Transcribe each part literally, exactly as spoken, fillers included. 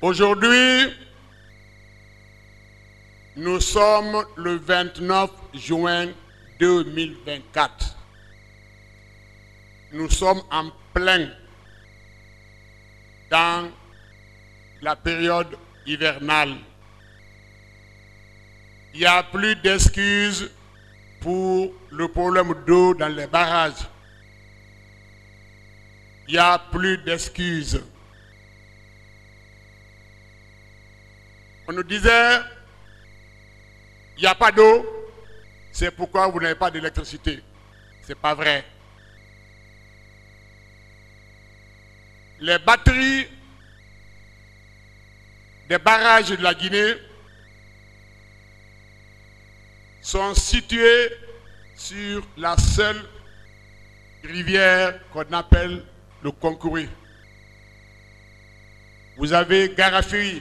Aujourd'hui, nous sommes le vingt-neuf juin deux mille vingt-quatre. Nous sommes en plein dans la période hivernale. Il n'y a plus d'excuses pour le problème d'eau dans les barrages. Il n'y a plus d'excuses. On nous disait, il n'y a pas d'eau, c'est pourquoi vous n'avez pas d'électricité. Ce n'est pas vrai. Les batteries des barrages de la Guinée sont situées sur la seule rivière qu'on appelle le Concouré. Vous avez Garafiri,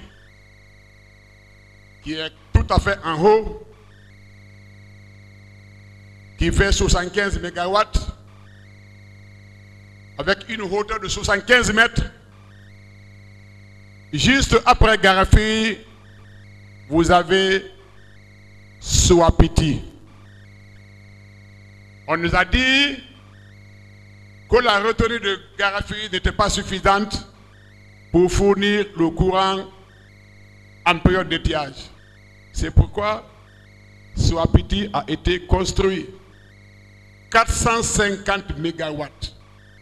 qui est tout à fait en haut, qui fait soixante-quinze mégawatts, avec une hauteur de soixante-quinze mètres. Juste après Garafiri, vous avez Souapiti. On nous a dit que la retenue de Garafiri n'était pas suffisante pour fournir le courant en période d'étiage. C'est pourquoi Souapiti a été construit. quatre cent cinquante mégawatts.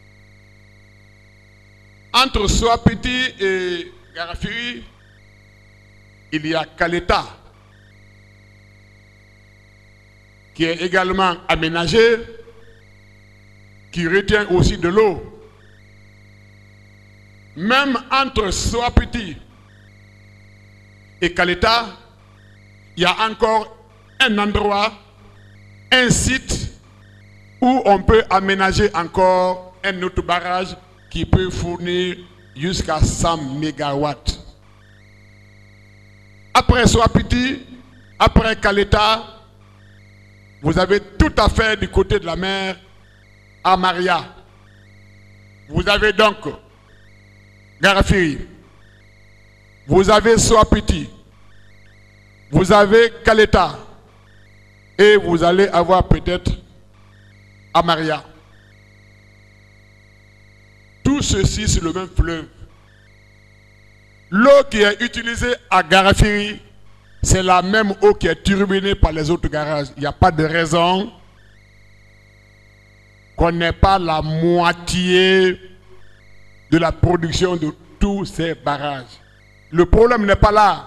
Entre Souapiti et Garafiri, il y a Kaleta, qui est également aménagé, qui retient aussi de l'eau. Même entre Souapiti et Kaleta, il y a encore un endroit, un site où on peut aménager encore un autre barrage qui peut fournir jusqu'à cent mégawatts. Après Souapiti, après Kaleta, vous avez tout à fait du côté de la mer Amaria. Vous avez donc Garafiri, vous avez Souapiti, vous avez Kaleta et vous allez avoir peut-être Amaria. Tout ceci sur le même fleuve. L'eau qui est utilisée à Garafiri, c'est la même eau qui est turbinée par les autres garages. Il n'y a pas de raison qu'on n'ait pas la moitié de la production de tous ces barrages. Le problème n'est pas là.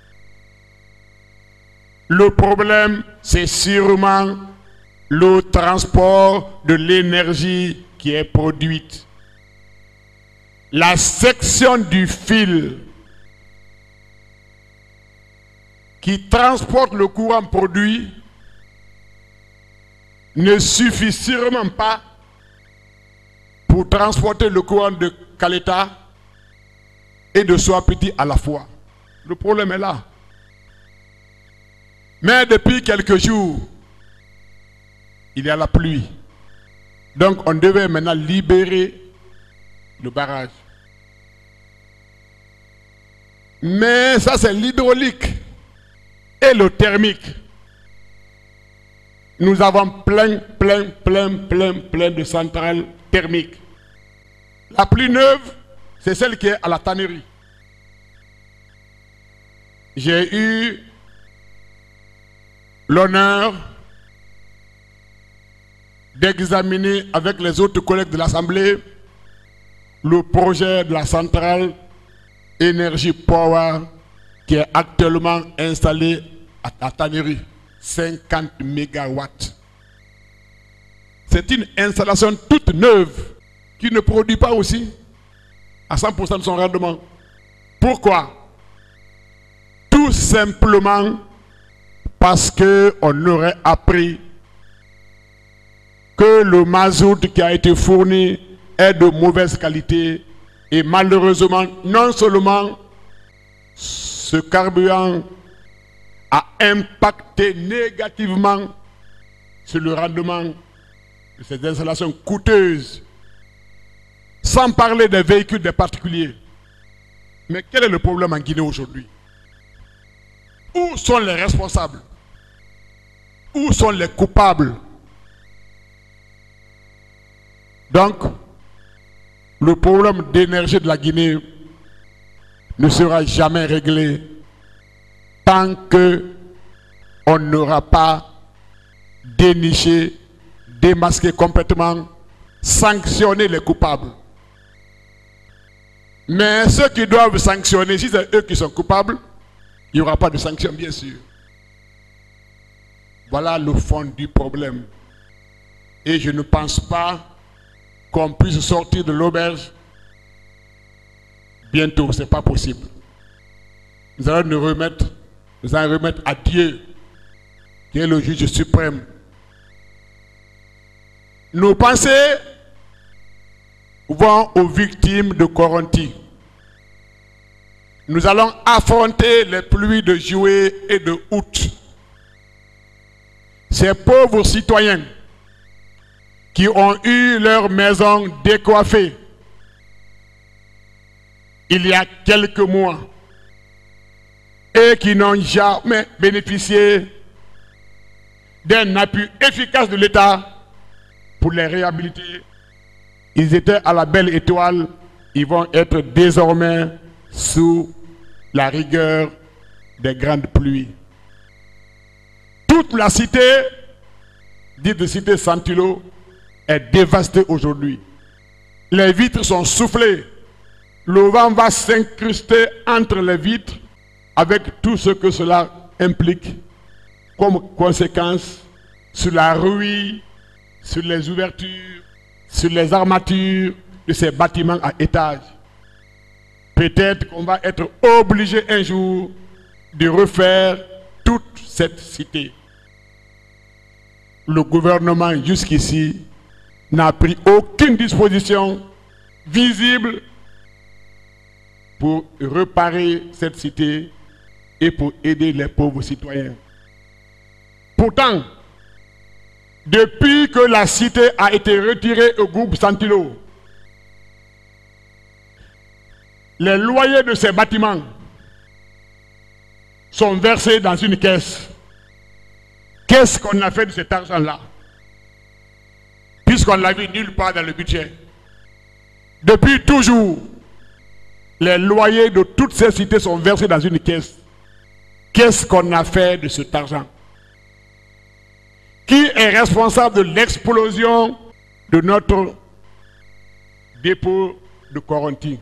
Le problème, c'est sûrement le transport de l'énergie qui est produite. La section du fil qui transporte le courant produit ne suffit sûrement pas pour transporter le courant de Kaleta et de Souapiti à la fois. Le problème est là. Mais depuis quelques jours, il y a la pluie. Donc on devait maintenant libérer le barrage. Mais ça c'est l'hydraulique et le thermique. Nous avons plein, plein, plein, plein, plein de centrales thermiques. La plus neuve, c'est celle qui est à la tannerie. J'ai eu l'honneur d'examiner avec les autres collègues de l'Assemblée le projet de la centrale Energy Power qui est actuellement installée à la tannerie, cinquante mégawatts. C'est une installation toute neuve qui ne produit pas aussi à cent pour cent de son rendement. Pourquoi? Tout simplement parce qu'on aurait appris que le mazout qui a été fourni est de mauvaise qualité et malheureusement, non seulement ce carburant a impacté négativement sur le rendement de ces installations coûteuses, sans parler des véhicules des particuliers. Mais quel est le problème en Guinée aujourd'hui? Où sont les responsables? Où sont les coupables? Donc, le problème d'énergie de la Guinée ne sera jamais réglé tant que on n'aura pas déniché, démasqué complètement, sanctionné les coupables. Mais ceux qui doivent sanctionner, si c'est eux qui sont coupables, il n'y aura pas de sanction, bien sûr. Voilà le fond du problème. Et je ne pense pas qu'on puisse sortir de l'auberge bientôt, ce n'est pas possible. Nous allons nous remettre, nous allons remettre à Dieu, qui est le juge suprême. Nos pensées vont aux victimes de Coronti. Nous allons affronter les pluies de juillet et de août. Ces pauvres citoyens qui ont eu leur maison décoiffée il y a quelques mois et qui n'ont jamais bénéficié d'un appui efficace de l'État pour les réhabiliter. Ils étaient à la belle étoile, ils vont être désormais sous la rigueur des grandes pluies. Toute la cité, dite cité Santilo, est dévastée aujourd'hui. Les vitres sont soufflées. Le vent va s'incruster entre les vitres avec tout ce que cela implique comme conséquence sur la rouille, sur les ouvertures, sur les armatures de ces bâtiments à étages. Peut-être qu'on va être obligé un jour de refaire toute cette cité. Le gouvernement jusqu'ici n'a pris aucune disposition visible pour réparer cette cité et pour aider les pauvres citoyens. Pourtant, depuis que la cité a été retirée au groupe Santilo, les loyers de ces bâtiments sont versés dans une caisse. Qu'est-ce qu'on a fait de cet argent-là? Puisqu'on l'a vu nulle part dans le budget. Depuis toujours, les loyers de toutes ces cités sont versés dans une caisse. Qu'est-ce qu'on a fait de cet argent? Qui est responsable de l'explosion de notre dépôt de Coronti?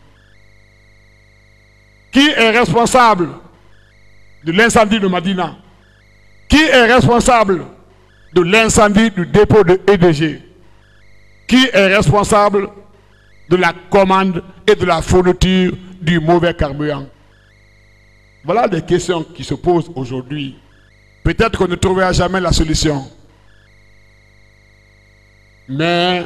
Qui est responsable de l'incendie de Madina? Qui est responsable de l'incendie du dépôt de E D G? Qui est responsable de la commande et de la fourniture du mauvais carburant? Voilà des questions qui se posent aujourd'hui. Peut-être qu'on ne trouvera jamais la solution. Mais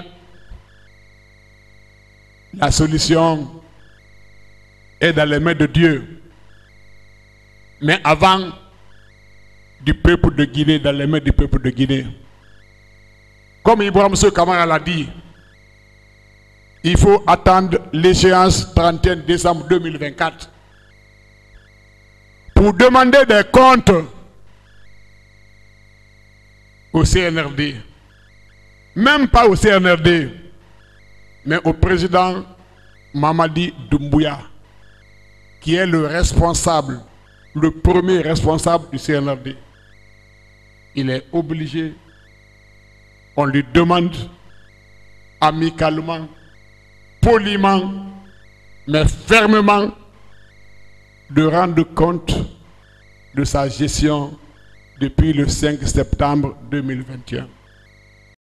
la solution est dans les mains de Dieu. Mais avant, du peuple de Guinée, dans les mains du peuple de Guinée. Comme Ibrahim Sou Kamara l'a dit, il faut attendre l'échéance trente et un décembre deux mille vingt-quatre pour demander des comptes au C N R D. Même pas au C N R D, mais au président Mamadi Doumbouya, qui est le responsable, le premier responsable du C N R D. Il est obligé, on lui demande amicalement, poliment, mais fermement, de rendre compte de sa gestion depuis le cinq septembre deux mille vingt et un.